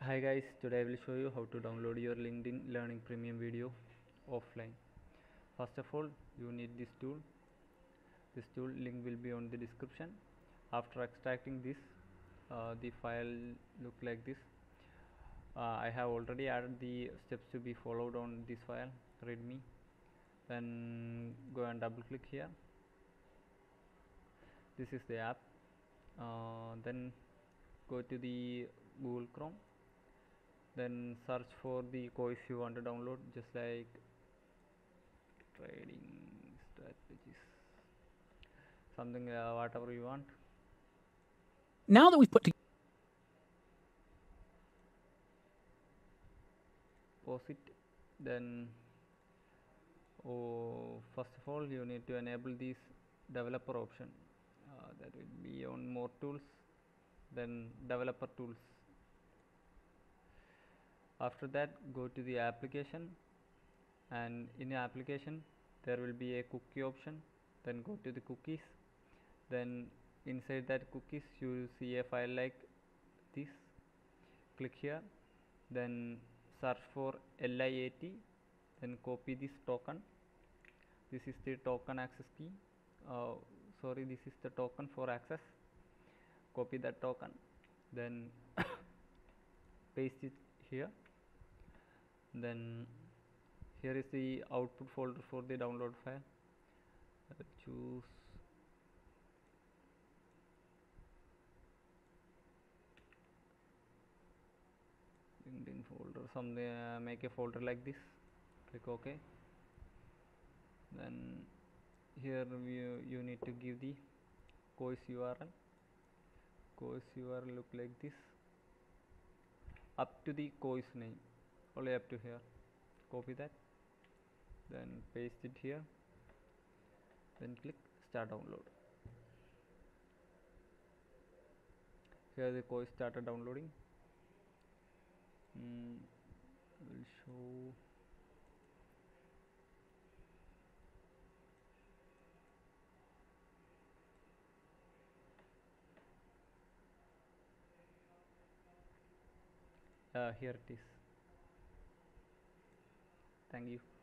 Hi guys, today I will show you how to download your LinkedIn Learning Premium video offline. First of all, you need this tool. This tool link will be on the description. After extracting this, the file look like this. I have already added the steps to be followed on this file, readme. Then go and double click here. This is the app. Then go to the Google Chrome. Then search for the course you want to download, just like trading strategies, something whatever you want. Now that we've put Post it. Then first of all you need to enable this developer option, that will be on more tools, then developer tools. After that, go to the application, and in the application there will be a cookie option. Then go to the cookies. Then inside that cookies you see a file like this. Click here, then search for LIAT, then copy this token. This is the token access key. Sorry, this is the token for access. Copy that token, then paste it here. Then here is the output folder for the download file. Choose LinkedIn folder, something, make a folder like this. Click OK. Then here you need to give the course URL. Course URL look like this, up to the course name, only up to here. Copy that, then paste it here, then click start download. Here the course started downloading. Will show here it is. Thank you.